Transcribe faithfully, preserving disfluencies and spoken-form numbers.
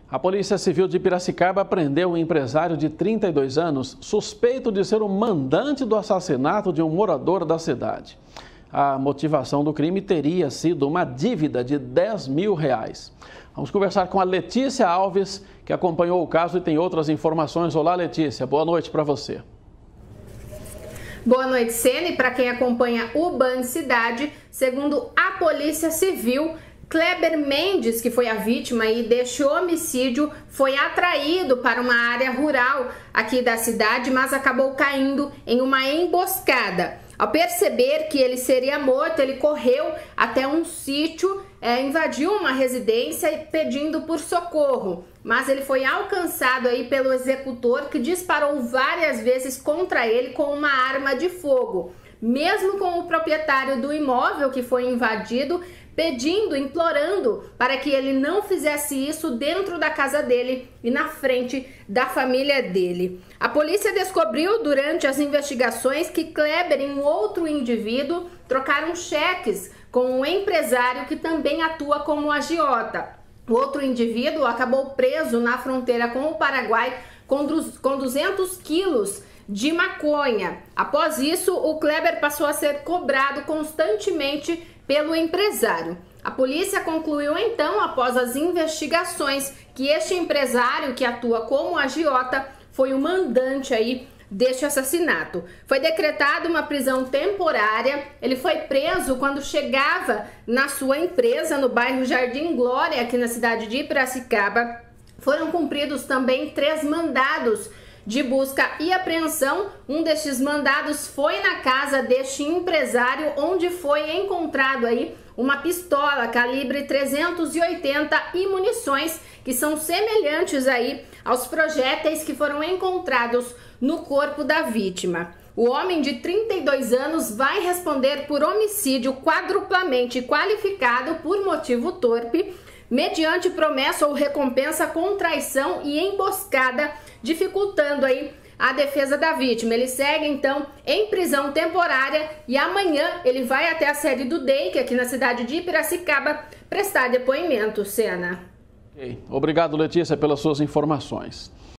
A Polícia Civil de Piracicaba prendeu um empresário de trinta e dois anos, suspeito de ser o mandante do assassinato de um morador da cidade. A motivação do crime teria sido uma dívida de dez mil reais. Vamos conversar com a Letícia Alves, que acompanhou o caso e tem outras informações. Olá, Letícia. Boa noite para você. Boa noite, Sene. Para quem acompanha o Band Cidade, segundo a Polícia Civil, Kleber Mendes, que foi a vítima aí deste homicídio, foi atraído para uma área rural aqui da cidade, mas acabou caindo em uma emboscada. Ao perceber que ele seria morto, ele correu até um sítio, é, invadiu uma residência e pedindo por socorro. Mas ele foi alcançado aí pelo executor, que disparou várias vezes contra ele com uma arma de fogo. Mesmo com o proprietário do imóvel que foi invadido, pedindo, implorando para que ele não fizesse isso dentro da casa dele e na frente da família dele. A polícia descobriu durante as investigações que Kleber e um outro indivíduo trocaram cheques com um empresário que também atua como agiota. O outro indivíduo acabou preso na fronteira com o Paraguai com duzentos quilos de maconha. Após isso, o Kleber passou a ser cobrado constantemente pelo empresário. A polícia concluiu então, após as investigações, que este empresário que atua como agiota foi o mandante aí deste assassinato. Foi decretada uma prisão temporária. Ele foi preso quando chegava na sua empresa no bairro Jardim Glória, aqui na cidade de Piracicaba. Foram cumpridos também três mandados de busca e apreensão. Um destes mandados foi na casa deste empresário, onde foi encontrado aí uma pistola calibre trezentos e oitenta e munições que são semelhantes aí aos projéteis que foram encontrados no corpo da vítima. O homem de trinta e dois anos vai responder por homicídio quadruplamente qualificado por motivo torpe, mediante promessa ou recompensa com traição e emboscada, dificultando aí a defesa da vítima. Ele segue então em prisão temporária e amanhã ele vai até a sede do D E I C, aqui na cidade de Piracicaba, prestar depoimento. Sena. Okay. Obrigado, Letícia, pelas suas informações.